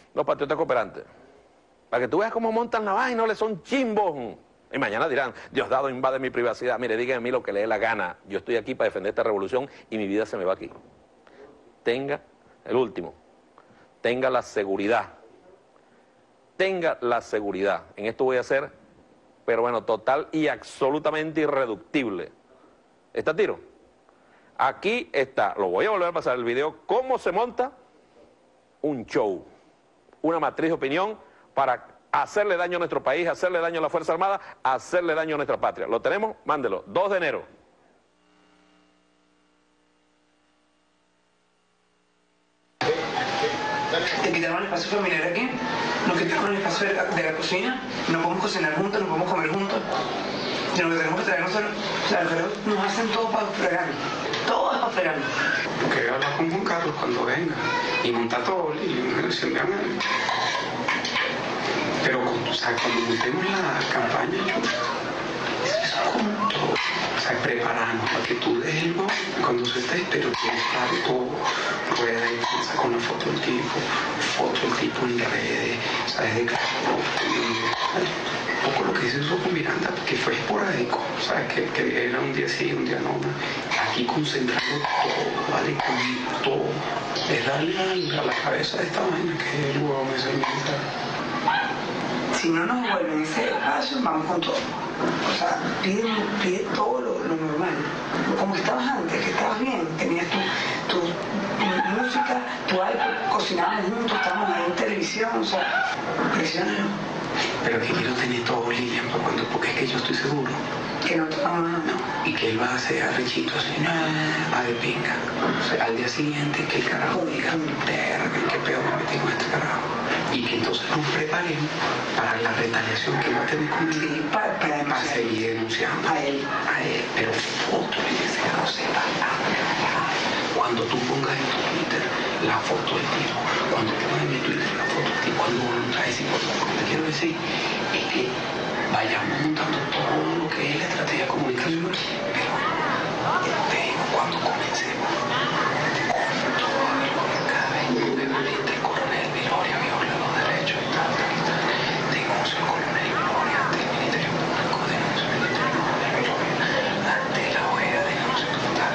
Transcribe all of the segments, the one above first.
los patriotas cooperantes. Para que tú veas cómo montan la vaina, no le son chimbos. Y mañana dirán, Diosdado invade mi privacidad. Mire, díganme a mí lo que le dé la gana. Yo estoy aquí para defender esta revolución y mi vida se me va aquí. Tenga, el último, tenga la seguridad. Tenga la seguridad. En esto voy a ser, pero bueno, total y absolutamente irreductible. ¿Está tiro? Aquí está, lo voy a volver a pasar el video, cómo se monta un show, una matriz de opinión para hacerle daño a nuestro país, hacerle daño a la Fuerza Armada, hacerle daño a nuestra patria. ¿Lo tenemos? Mándelo. 2 de enero. Te quitaron el espacio familiar aquí, nos quitaron el espacio de la cocina, no podemos cocinar juntos, no podemos comer juntos. Y lo que tenemos que traer nosotros, nos hacen todo para fregarnos. Todo es para fregarnos. Porque voy a hablar con Juan Carlos cuando venga y monta todo y me dicen, pero o sea, cuando montemos la campaña, eso es como todo. O sea, prepararnos para que tú des el gol cuando se esté, pero que estar todo, rueda de prensa con la foto del tipo en redes, ¿sabes? De un poco lo que dice Sopo Miranda, que fue esporádico, ¿sabes? Que era un día sí, un día no. Aquí concentrando todo, ¿vale? Con todo. Es darle a la cabeza de esta vaina que el huevo me se inventa. Si no nos devuelven ese espacio, vamos con todo. O sea, pide todo lo normal. Como estabas antes, que estabas bien, tenías tu música, tu iPod, cocinábamos juntos, estábamos ahí en televisión, o sea, presiónalo. Pero que quiero tener todo Lilian, porque es que yo estoy seguro. Que no te no. Y que él va a hacer arrechito así, a de pinga. O sea, al día siguiente que el carajo diga, qué peor me metí con este carajo. Y que entonces nos preparemos para la retaliación que va a tener con él, para seguir denunciando a él. Pero foto en ese no sepa nada. Cuando tú pongas en tu Twitter la foto del tipo, cuando pongas en mi Twitter la foto del tipo, cuando traes lo que quiero decir es que vayamos montando todo lo que es la estrategia de comunicación, pero te digo, cuando comencemos con todo lo cada vez de valiente el coronel Viloria viola los derechos y tal, denuncio el coronel Viloria ante el Ministerio Público, denuncio el Ministerio Público ante la OEA, denuncio tal.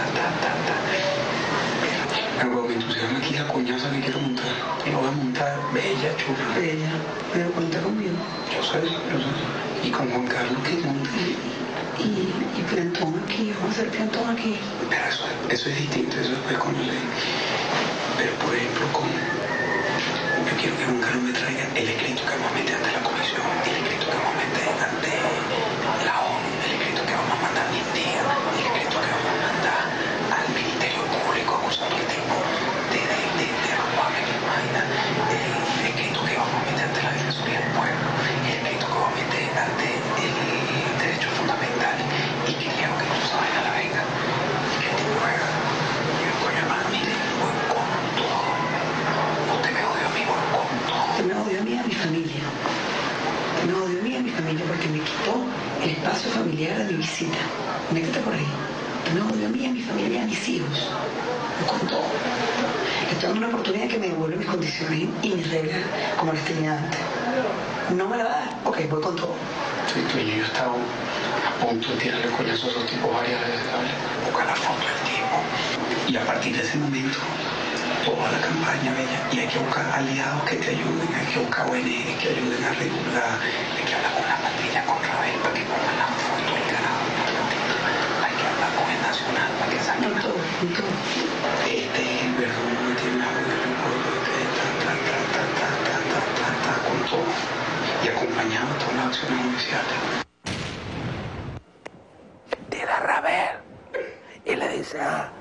Pero cuando me entusiasma aquí la coñaza que quiero montar, y lo voy a montar bella, chula. Bella, pero cuenta conmigo. Yo sé. Y con Juan Carlos que monte. Y plantón aquí, vamos a hacer plantón aquí. Pero eso es distinto, eso es con la ley. Pero por ejemplo, yo quiero que Juan Carlos me traiga el escrito que vamos a meter ante la comisión, el escrito que vamos a meter ante la ONU, el escrito que vamos a mandar a Indía, el escrito que vamos a mandar al Ministerio Público acusando al tipo de robarme mi máquina, el escrito que vamos a meter ante la Defensoría del Pueblo, el escrito que vamos a meter ante el derecho fundamental y que quiero que tú sabes a la venga y que el tipo juega. Y yo, coño, hermano, mire, voy con todo. Usted me odia a mí, voy con todo. Usted me odia a mí y a mi familia. Me odia a mí y a mi familia porque me quitó el espacio familiar de mi visita. Métete por ahí. Me odio a mí y a mi familia y a mis hijos. Voy con todo. Estoy dando una oportunidad que me devuelva mis condiciones y mis reglas como las tenía antes. ¿No me la va a dar? Ok, voy con todo. Sí, tú y yo he estado a punto de tirarle coñazos a esos tipos varias veces, ¿sabes? Buscar la foto del tipo. Y a partir de ese momento, toda la campaña bella. Y hay que buscar aliados que te ayuden, hay que buscar ONG que ayuden a regular, hay que hablar con la pandilla, con Rabel, para que pongan la foto del carajo. Hay que hablar con el Nacional para que saquen la foto. El verdugo que tiene la voz del pueblo, con todo. Y acompañado a todas las acciones judiciales. Tira a Rabel y le dice,